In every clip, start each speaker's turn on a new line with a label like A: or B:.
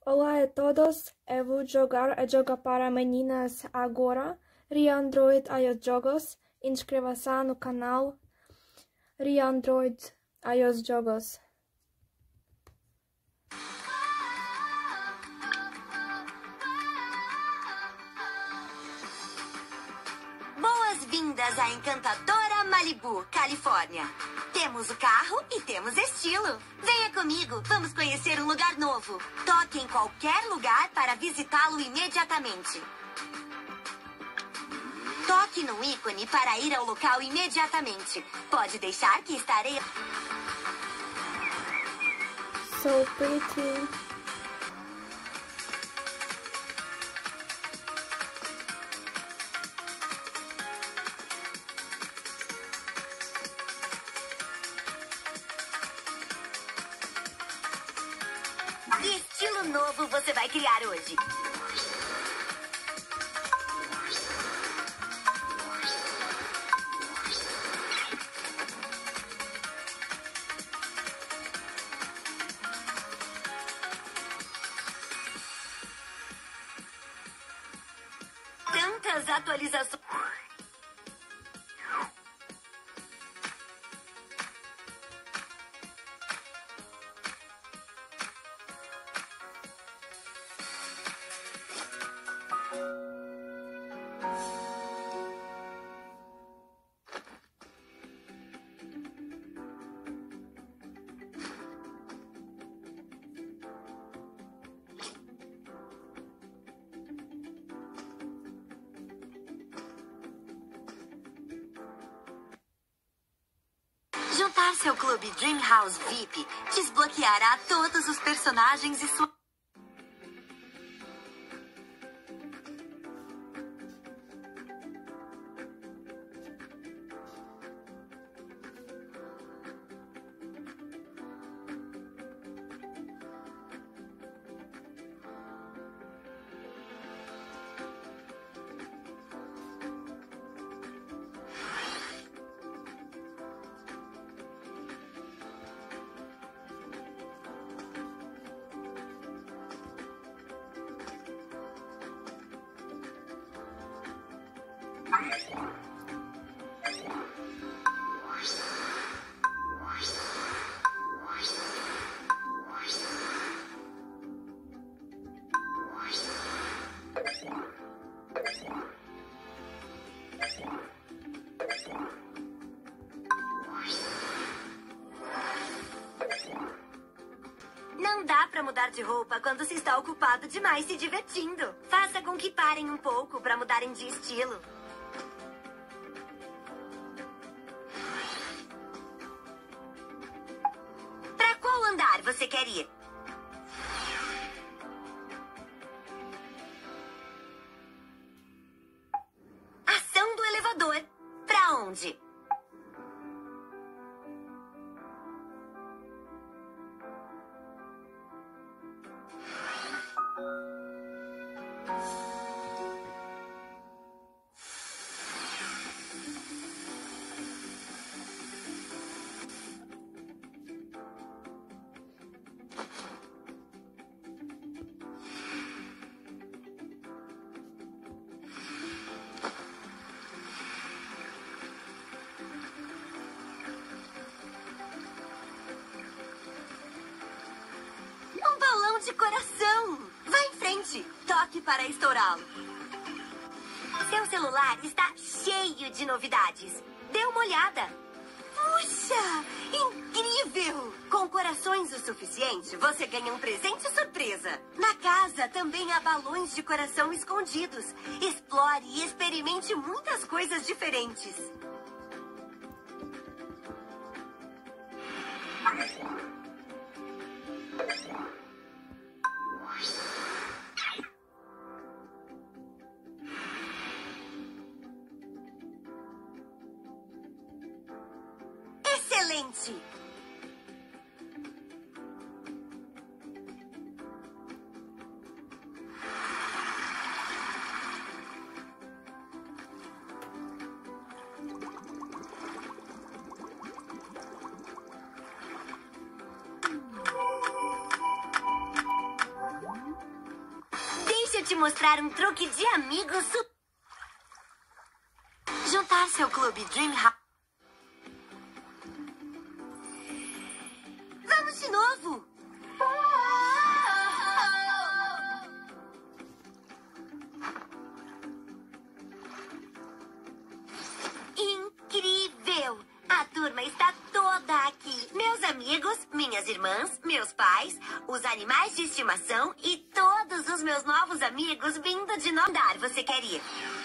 A: Olá a todos, eu vou jogar a jogo para meninas agora, Riandroid iOS Jogos. Inscreva-se no canal Riandroid iOS Jogos.
B: Boas-vindas à encantadora Malibu, Califórnia. Temos o carro e temos estilo. Venha comigo, vamos conhecer um lugar novo. Toque em qualquer lugar para visitá-lo imediatamente. Toque no ícone para ir ao local imediatamente. Pode deixar que estarei...
A: So pretty.
B: Que estilo novo você vai criar hoje? Tantas atualizações. Juntar-se ao clube Dreamhouse VIP desbloqueará todos os personagens e sua... Não dá pra mudar de roupa quando se está ocupado demais se divertindo. Faça com que parem um pouco pra mudarem de estilo. Pra qual andar você quer ir? Ação do elevador. Pra onde? Um balão de coração! Vá em frente! Toque para estourá-lo. Seu celular está cheio de novidades. Dê uma olhada. Puxa! Incrível! Com corações o suficiente, você ganha um presente surpresa. Na casa também há balões de coração escondidos. Explore e experimente muitas coisas diferentes. Excelente! te mostrar um truque de amigos. Juntar-se ao clube Dream House. Vamos de novo. Incrível! A turma está toda aqui. Meus amigos, minhas irmãs, meus pais, os animais de estimação e todos os meus novos amigos vindo de Nova York. Você quer ir?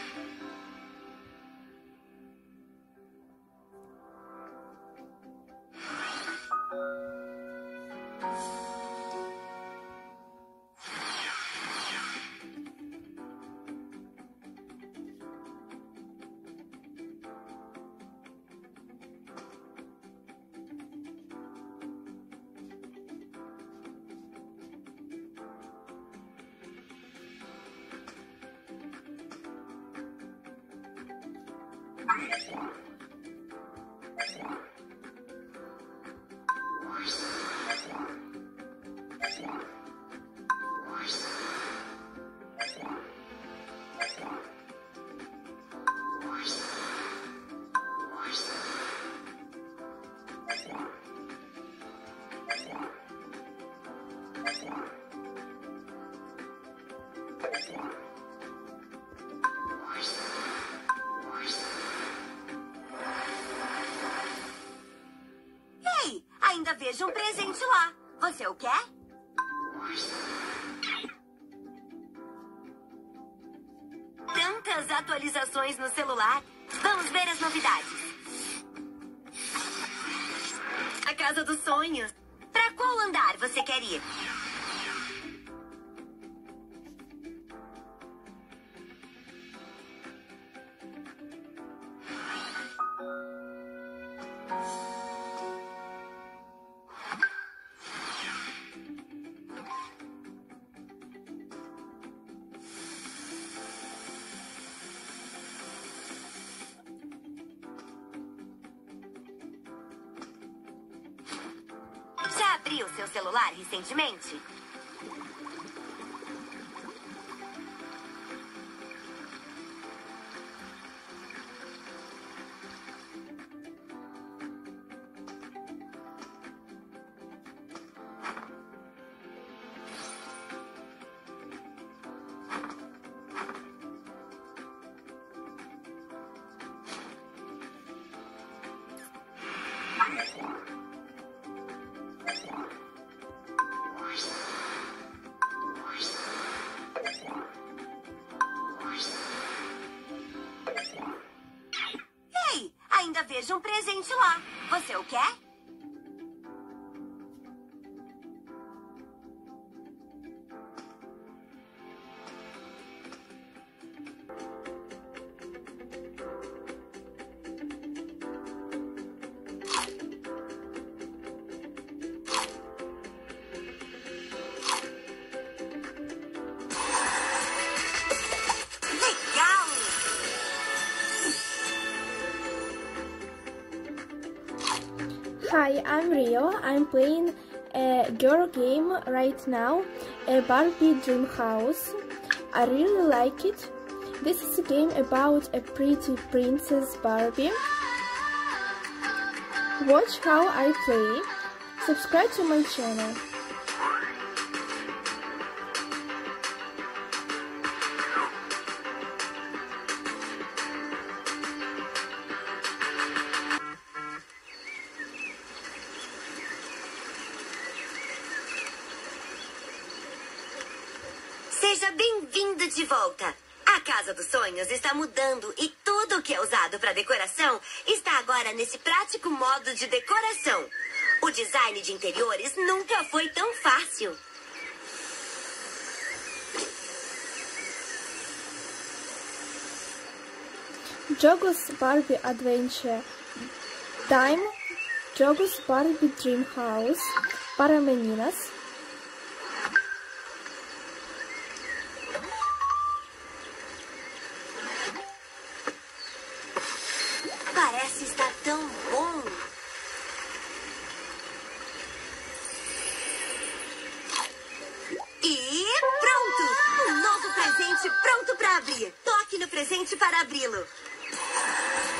B: Ei, ainda vejo um presente lá. Você o quer? Tantas atualizações no celular. Vamos ver as novidades. A Casa dos Sonhos. Pra qual andar você quer ir? Já abriu seu celular recentemente? Ei, ainda vejo um presente lá. Você o quer?
A: Hi, I'm Rio. I'm playing a girl game right now, a Barbie Dream House. I really like it. This is a game about a pretty princess Barbie. Watch how I play. Subscribe to my channel.
B: Seja bem-vindo de volta. A Casa dos Sonhos está mudando e tudo que é usado para decoração está agora nesse prático modo de decoração. O design de interiores nunca foi tão fácil.
A: Jogos Barbie Adventure Time, Jogos Barbie Dream House para meninas.
B: Parece estar tão bom. E pronto! Um novo presente abrir. Toque no presente para abri-lo.